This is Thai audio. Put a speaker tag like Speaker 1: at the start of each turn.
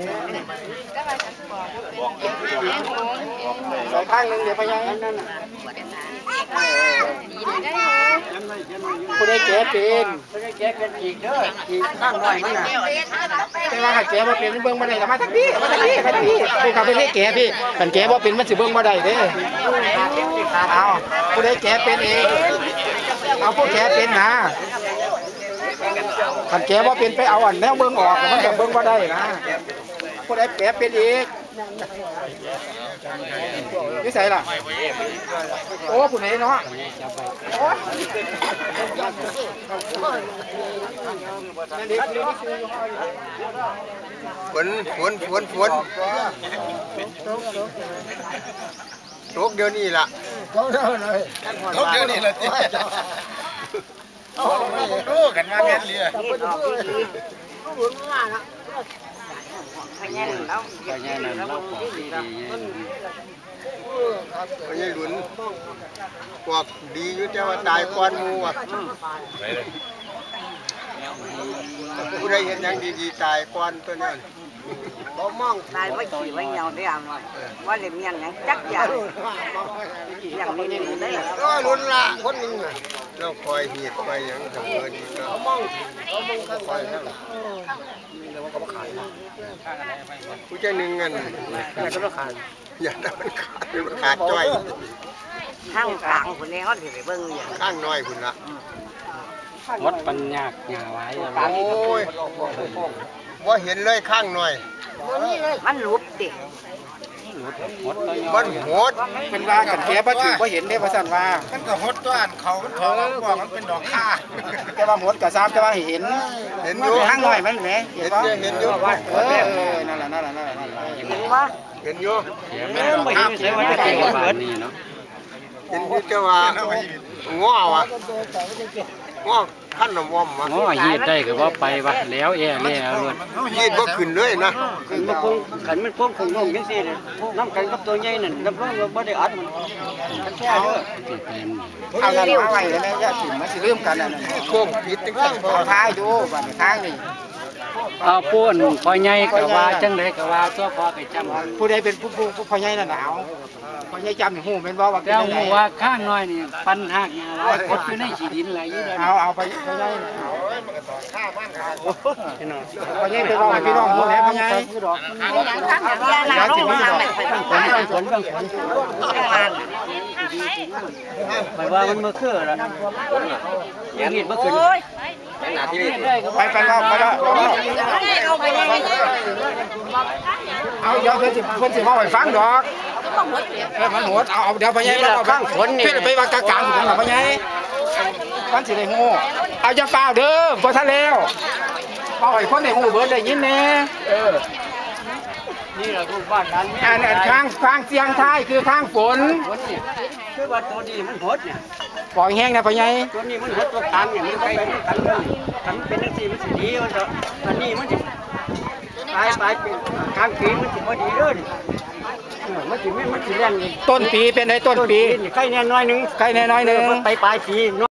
Speaker 1: ใส่ข้างหนึ่งเดี๋ยวไปยังผู้ใดแก่เป็นผู้ใดแก่เป็นอีกเด้ออีกข้างหน่อยนี่นะแต่ว่าแก่บ่เป็นเบิ่งบ่ได้มาทั้งพี่มาทั้งพี่ผู้ขับเป็นแก่พี่กันแก่บ่เป็นมันสิเบิ่งบ่ได้เด้เอาผู้ใดแก่เป็นเองเอาผู้แก่เป็นนะกันแก่บ่เป็นไปเอาอันแล้วเบิ่งออกมันจะเบิ่งบ่ได้นะผู้ใดแก่เป็นอีกนี่ใส่ล่ะโอ้ผู้ไหนเนาะ
Speaker 2: ฝนตกเดี๋ยวนี้ล่ะตกเดี๋ยวนี้ล่ะดูกันมาแม่นเลยพญาหลุนกวกดีอยู่แต่ว่าตายก่อนมูอ่ะผู้ใดเห็นอย่างดีๆตายก่อนตัวนี้บ่มอง
Speaker 3: ตายไว้ขี่ไว้เงาได้เอาหน่อยว่าเดี๋ยวมีอย่างจักอย่างอย่างนี้ได้
Speaker 2: ก็ลุ้นละคนนึงอ่ะเราคอยเหตุไปอย่างเดิมดีก็มองคอยแล้วผู้ใจหนึ่งเงินอย่าได้มันขาดจ้อย
Speaker 3: ข้างกลางคนนี้เขาถือไปเบิ้งอย่าง
Speaker 2: ข้างน้อยคุณละ
Speaker 1: มดปัญญาหยาไว้
Speaker 2: โอ้ยว่าเห็นเลยข้างน้อย
Speaker 3: มันหลุดดิ
Speaker 2: มันหด
Speaker 1: เป็นว่ากันแก่บ่ถือบ่เห็นได้บ่สั่นว่า
Speaker 2: มันก็หดตัวอันเขามันทองบอกมันเป็นดอกข้า
Speaker 1: แต่ว่าหดกับซ้ำแต่ว่าเห็น
Speaker 2: อยู่
Speaker 1: ข้างน้อยมันแหม
Speaker 2: เห็นอยู่
Speaker 1: นั่นแหละ
Speaker 3: เห็นว่า
Speaker 2: เห็นอยู่
Speaker 1: เห็นบ่เห็นใช่ว่าจะเกิดนี่เนาะ
Speaker 2: เห็นอยู่แต่ว่าง้อว่ะง้อขั้นน้ำวอมมา
Speaker 1: ง้อยีดได้ก็ว่าไปวะแล้วแย่เลย
Speaker 2: ยีดก็ขึ้นเลยนะ
Speaker 3: มันคงขันมันคงน้องยังสิน้ำกันกับตัวใหญ่นั่นน้ำร้อนไม่ได้อัดมันแค่เด้อ
Speaker 1: เอานั่นมาไว้เลยนะอย่าถิ่มมันสิลืมกันน่ะ
Speaker 2: โค้งผิดจังซั่น
Speaker 1: เอาท้ายดูบัดท้ายนี่เอาป้วนพ่อใหญ่ก็ว่าจังได๋ก็ว่าตัวพ่อไปจำผู้ใดเป็นผู้พ่อใหญ่น่ะหนาวพ่อใหญ่จำหูแม่นบ่ว่าแล้วหูว่าข้างน้อยนี่ปันหากยาวกดอยู่ในขี้ดินไหลอยู่เอาไปพ่อใหญ่เอามันก็ต่อข้าบ้านพี่น้องพ่อใหญ่ไปว่าพี่น้องฮู้แล้วพ่อใหญ่แล้วสิมีดอกฝนหมายว่ามันมาคือแล้วยังเห็นบ่ขึ้นไปแล้วเอาเดี๋ยวเพิ่นสิมาให้ฟังดอกมันหดเอาเดี๋ยวพ่อใหญ่เอาข้างฝนนี่ไปว่ากลางๆสิพ่อใหญ่มันสิได้ฮู้เอาอย่าฟ้าวเด้อบ่ทันแล้วเอาให้คนได้ฮู้เบิดได้ยินแน่นี่แหละรูปบ้านนั้นอันข้างเสียงท้ายคือข้างฝนคือว่าตัวนี้มันหดเนี่ยปล่อยแห้งนะพ่อใหญ่ตัวนี้มันหดตัวกลางอย่างนี้ไปกันเลยกันเป็นจังซี่มันสิดีมันจะอันนี้มันสิไปเป็นกลางปีมันสิบ่ดีเด้อมันสิเล่นต้นปีเป็นไงต้นปีใกล้แน่น้อยนึงไปปลายปี